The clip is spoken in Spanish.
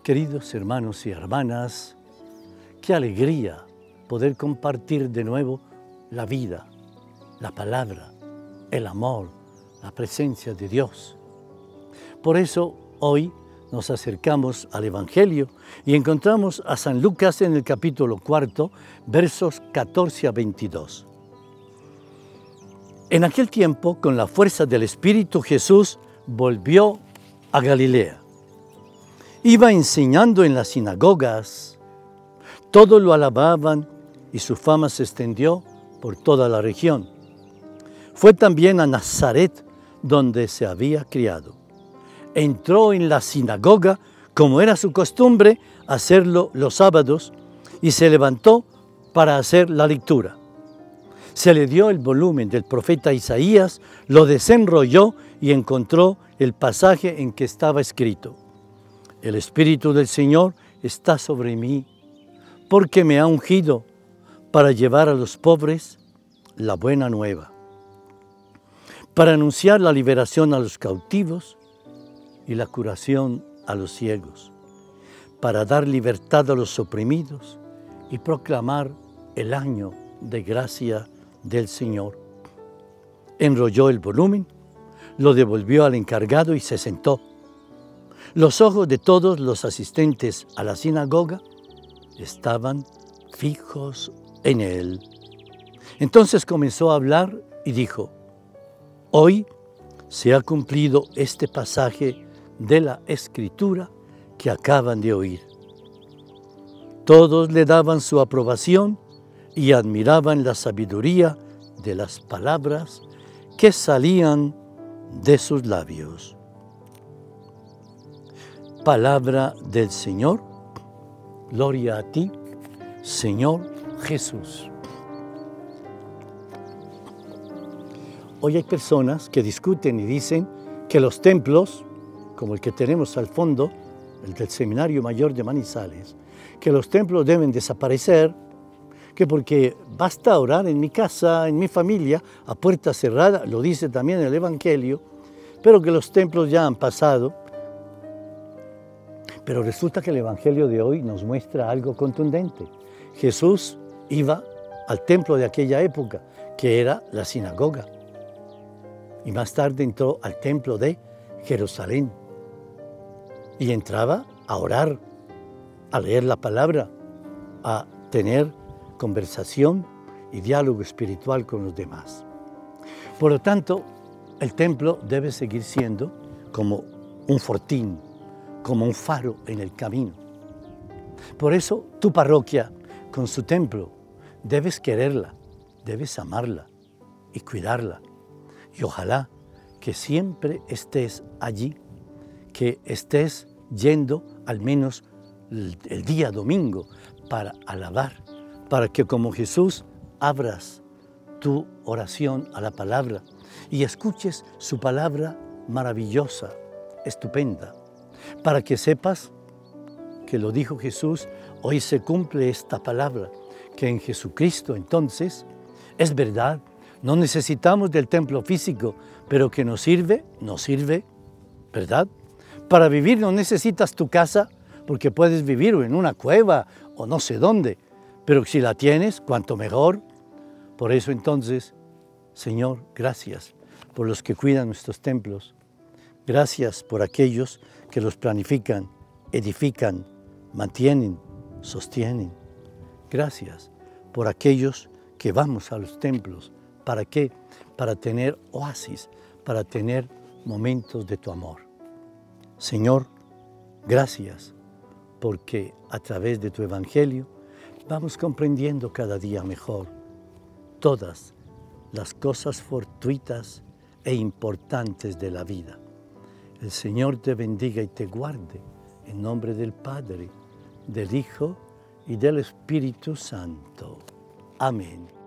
Queridos hermanos y hermanas, qué alegría poder compartir de nuevo la vida, la palabra, el amor, la presencia de Dios. Por eso hoy nos acercamos al Evangelio y encontramos a San Lucas en el capítulo 4, versos 14 a 22. En aquel tiempo, con la fuerza del Espíritu, Jesús volvió a Galilea. Iba enseñando en las sinagogas. Todos lo alababan y su fama se extendió por toda la región. Fue también a Nazaret, donde se había criado. Entró en la sinagoga, como era su costumbre hacerlo los sábados, y se levantó para hacer la lectura. Se le dio el volumen del profeta Isaías, lo desenrolló y encontró el pasaje en que estaba escrito: El Espíritu del Señor está sobre mí, porque me ha ungido para llevar a los pobres la buena nueva, para anunciar la liberación a los cautivos y la curación a los ciegos, para dar libertad a los oprimidos y proclamar el año de gracia del Señor. Enrolló el volumen, lo devolvió al encargado y se sentó. Los ojos de todos los asistentes a la sinagoga estaban fijos en él. Entonces comenzó a hablar y dijo: Hoy se ha cumplido este pasaje de la Escritura que acaban de oír. Todos le daban su aprobación y admiraban la sabiduría de las palabras que salían de sus labios. Palabra del Señor. Gloria a ti, Señor Jesús. Hoy hay personas que discuten y dicen que los templos, como el que tenemos al fondo, el del Seminario Mayor de Manizales, que los templos deben desaparecer, que porque basta orar en mi casa, en mi familia, a puerta cerrada, lo dice también el Evangelio, pero que los templos ya han pasado. Pero resulta que el Evangelio de hoy nos muestra algo contundente. Jesús iba al templo de aquella época, que era la sinagoga, y más tarde entró al templo de Jerusalén, y entraba a orar, a leer la palabra, a tener conversación y diálogo espiritual con los demás. Por lo tanto, el templo debe seguir siendo como un fortín, como un faro en el camino. Por eso, tu parroquia, con su templo, debes quererla, debes amarla y cuidarla. Y ojalá que siempre estés allí, que estés yendo al menos el día domingo para alabar, para que como Jesús abras tu oración a la palabra y escuches su palabra maravillosa, estupenda, para que sepas que lo dijo Jesús, hoy se cumple esta palabra, que en Jesucristo entonces es verdad, no necesitamos del templo físico, pero que nos sirve, ¿verdad? Para vivir no necesitas tu casa, porque puedes vivir en una cueva o no sé dónde, pero si la tienes, cuanto mejor. Por eso entonces, Señor, gracias por los que cuidan nuestros templos. Gracias por aquellos que los planifican, edifican, mantienen, sostienen. Gracias por aquellos que vamos a los templos. ¿Para qué? Para tener oasis, para tener momentos de tu amor. Señor, gracias porque a través de tu Evangelio vamos comprendiendo cada día mejor todas las cosas fortuitas e importantes de la vida. El Señor te bendiga y te guarde, en nombre del Padre, del Hijo y del Espíritu Santo. Amén.